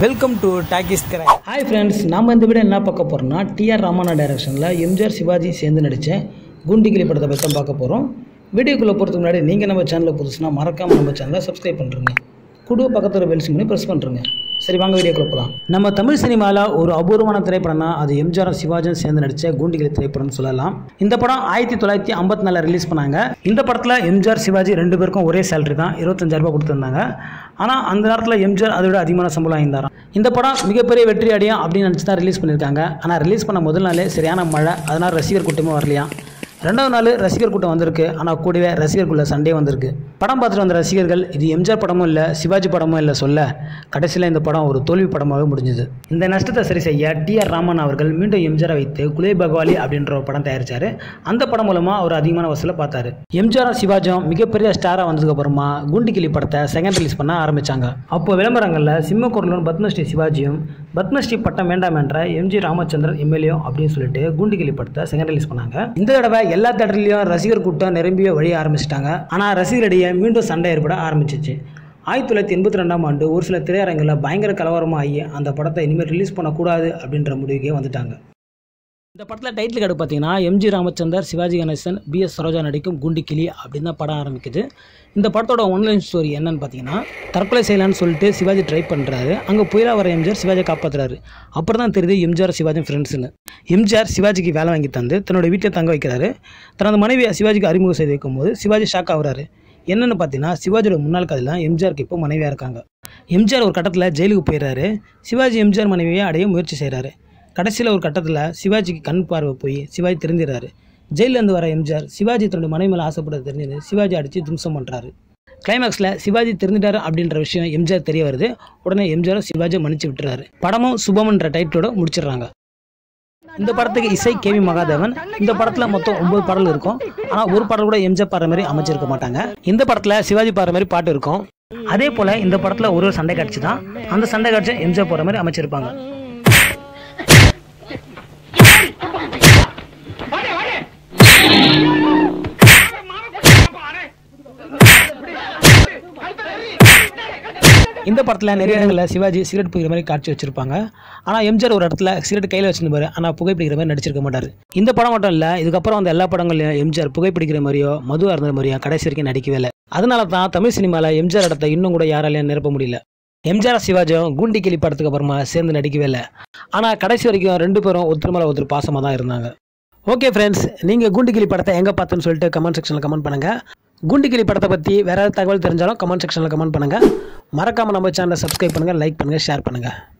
Welcome to talkies கிரை. Hi friends, நாம் இந்த வீடியோ என்ன பார்க்க போகிறோம்னா டிஆர் ராமண்ணா டைரக்ஷனில் எம்ஜிஆர் சிவாஜி சேர்ந்து நடித்த குண்டிகிளி படத்தை பற்றி தான் பார்க்க போகிறோம். வீடியோக்குள்ளே போகிறதுக்கு முன்னாடி நீங்கள் நம்ம சேனலில் புதுசுனா மறக்காமல் நம்ம சேனலை சப்ஸ்கிரைப் பண்ணுறங்க. கூட பக்கத்தில் பெல் சிம்னி ப்ரெஸ் பண்ணுறங்க. சரி, வாங்க வீடியோக்குள்ளே போகலாம். நம்ம தமிழ் சினிமாவில் ஒரு அபூர்வமான திரைப்படம்னா அது எம்ஜிஆர் சிவாஜியும் சேர்ந்து நடித்த குண்டிகிளி திரைப்படம்னு சொல்லலாம். இந்த படம் 1954 ரிலீஸ் பண்ணாங்க. இந்த படத்தில் எம்ஜிஆர் சிவாஜி ரெண்டு பேருக்கும் ஒரே சேலரி தான், 25,000 ரூபாய் கொடுத்துருந்தாங்க. ஆனால் அந்த நேரத்தில் எம்ஜிஆர் அதை விட அதிகமான சம்பளம் வாங்கியிருந்தாராம். இந்த படம் மிகப்பெரிய வெற்றி அடையும் அப்படின்னு நினச்சி தான் ரிலீஸ் பண்ணியிருக்காங்க. ஆனால் ரிலீஸ் பண்ண முதல் நாளே சரியான மழை, அதனால் ரசிகர் கூட்டமே வரலையா. ரெண்டாவது நாள் ரசிகர் கூட்டம் வந்திருக்கு, ஆனால் கூடவே ரசிகர்க்குள்ள சண்டே வந்திருக்கு. படம் பார்த்துட்டு வந்த ரசிகர்கள் இது எம்ஜிஆர் படமும் இல்லை சிவாஜி படமும் இல்லை சொல்ல கடைசியில் இந்த படம் ஒரு தோல்வி படமாகவே முடிஞ்சுது. இந்த நஷ்டத்தை சரி செய்ய டிஆர் ராமன் அவர்கள் மீண்டும் எம்ஜிஆரை வைத்து குலே பகவாலி அப்படின்ற ஒரு படம் தயாரித்தார். அந்த படம் மூலமாக அவர் அதிகமான வசூலை பார்த்தாரு. எம்ஜிஆர் சிவாஜியும் மிகப்பெரிய ஸ்டாராக வந்ததுக்கு அப்புறமா குண்டிகிளி படத்தை செகண்ட் ரிலீஸ் பண்ண ஆரம்பித்தாங்க. அப்போ விளம்பரங்களில் சிம்மக்குரலும் பத்மஸ்ரீ சிவாஜியும் பத்மஸ்ரீ பட்டம் வேண்டாம் என்ற எம்ஜி ராமச்சந்திரன் எம்எல்ஏ அப்படின்னு சொல்லிட்டு குண்டிகிளி படத்தை செகண்ட் ரிலீஸ் பண்ணாங்க. இந்த தடவை எல்லா தேட்டர்லையும் ரசிகர் கூட்டம் நிரம்பிய வழிய ஆரம்பிச்சிட்டாங்க. ஆனால் ரசிகரிடையே மீண்டும் சண்டை ஏற்பட ஆரம்பிச்சிச்சு. 1982ஆம் ஆண்டு ஒரு சில திரையரங்கில் பயங்கர கலவரமாக ஆகி அந்த படத்தை இனிமேல் ரிலீஸ் பண்ணக்கூடாது அப்படின்ற முடிவுக்கே வந்துட்டாங்க. இந்த படத்தில் டைட்டில் கார்டு பார்த்தீங்கன்னா எம்ஜி ராமச்சந்தர், சிவாஜி கணேசன், பிஎஸ் சரோஜா நடிக்கும் குண்டிகிளி அப்படின்னு தான் படம் ஆரம்பிக்குது. இந்த படத்தோட ஒன்லைன் ஸ்டோரி என்னன்னு பார்த்தீங்கன்னா, தற்கொலை செய்யலான்னு சொல்லிட்டு சிவாஜி ட்ரை பண்ணுறாரு. அங்கே புயலாக வர எம்ஜிஆர் சிவாஜியை காப்பாற்றுறாரு. அப்புறம் தான் தெரியுது எம்ஜிஆர் சிவாஜி ஃப்ரெண்ட்ஸ்னு. எம்ஜிஆர் சிவாஜிக்கு வேலை வாங்கி தந்து தன்னோட வீட்டில் தங்க வைக்கிறாரு. தனது மனைவியை சிவாஜிக்கு அறிமுகம் செய்து வைக்கும்போது சிவாஜி ஷாக் ஆகுறாரு. என்னென்னு பார்த்தீங்கன்னா, சிவாஜியோட முன்னாள் கதையில் எம்ஜிஆருக்கு இப்போ மனைவியாக இருக்காங்க. எம்ஜிஆர் ஒரு கட்டத்தில் ஜெயிலுக்கு போயிடுறாரு. சிவாஜி எம்ஜிஆர் மனைவியை அடைய முயற்சி செய்கிறாரு. கடைசியில் ஒரு கட்டத்தில் சிவாஜிக்கு கண் பார்வை போய் சிவாஜி தெரிஞ்சிடறாரு. ஜெயிலேருந்து வர எம்ஜிஆர் சிவாஜி தன்னோட மனைவி மேலே ஆசைப்பட தெரிஞ்சது சிவாஜி அடித்து தும்சம் பண்ணுறாரு. கிளைமேக்ஸில் சிவாஜி தெரிஞ்சிட்டாரு அப்படின்ற விஷயம் எம்ஜிஆர் தெரிய வருது. உடனே எம்ஜிஆர் சிவாஜியை மன்னிச்சு விட்டுறாரு. படமும் சுபம்ன்ற டைட்டிலோட முடிச்சிடுறாங்க. இந்த படத்துக்கு இசை கேவி மகாதேவன். இந்த படத்தில் மொத்தம் 9 பாடல் இருக்கும். ஆனால் ஒரு பாடல் கூட எம்ஜிஆர் பாடுற மாதிரி அமைச்சிருக்க மாட்டாங்க. இந்த படத்தில் சிவாஜி பாடுற மாதிரி பாட்டு இருக்கும். அதே போல் இந்த படத்தில் ஒரு சண்டை காட்சி தான், அந்த சண்டை காட்சியை எம்ஜிஆர் போகிற மாதிரி அமைச்சிருப்பாங்க. இந்த படத்தில் நிறைய இடங்களில் சிவாஜி சிகரெட் பிடிக்கிற மாதிரி காட்சி வச்சிருப்பாங்க. ஆனால் எம்ஜிஆர் ஒரு இடத்துல சிகரெட் கையில் வச்சிருந்தாரு, ஆனால் புகைப்பிடிக்கிற மாதிரி நடிச்சிருக்க மாட்டார். இந்த படம் மட்டும் இல்லை, இதுக்கப்புறம் அந்த எல்லா படங்களையும் எம்ஜிஆர் புகைப்பிடிக்கிற மாதிரியோ மது அருந்த மாதிரியோ கடைசி வரைக்கும் நடிக்கவே இல்லை. அதனால தான் தமிழ் சினிமாவில் எம்ஜிஆர் இடத்தை இன்னும் கூட யாராலையும் நிரப்ப முடியல. எம்ஜிஆர் சிவாஜியும் குண்டிகிளி படத்துக்கு அப்புறமா சேர்ந்து நடிக்கவே இல்லை. ஆனால் கடைசி வரைக்கும் ரெண்டு பேரும் ஒருத்தர் மேலே ஒருத்தர் பாசமாக தான் இருந்தாங்க. ஓகே ஃப்ரெண்ட்ஸ், நீங்கள் குண்டிகிளி படத்தை எங்கே பார்த்துன்னு சொல்லிட்டு கமெண்ட் செக்ஷனில் கமெண்ட் பண்ணுங்கள். குண்டிகிளி படத்தை பற்றி வேறு ஏதாவது தகவல் தெரிஞ்சாலும் கமெண்ட் செக்ஷனில் கமெண்ட் பண்ணுங்கள். மறக்காமல் நம்ம சேனலை சப்ஸ்கிரைப் பண்ணுங்கள், லைக் பண்ணுங்கள், ஷேர் பண்ணுங்கள்.